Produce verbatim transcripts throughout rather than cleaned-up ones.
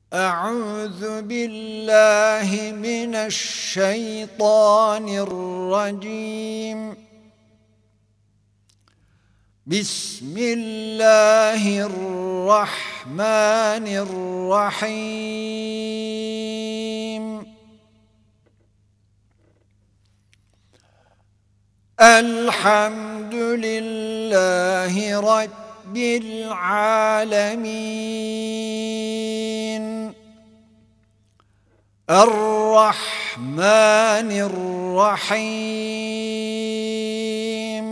أعوذ بالله من الشيطان الرجيم. بسم الله الرحمن الرحيم. الحمد لله رب العالمين الرحمن الرحيم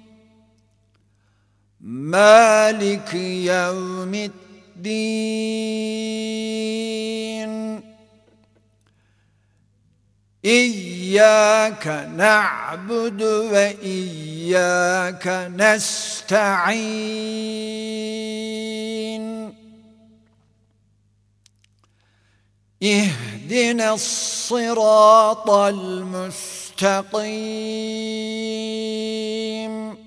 مالك يوم الدين. إياك نعبد وإياك نستعين. اهدنا الصراط المستقيم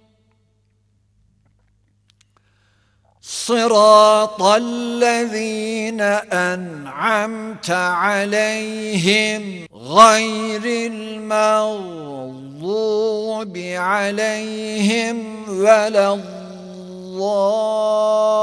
صراط الذين أنعمت عليهم غير المغضوب عليهم ولا الضالين.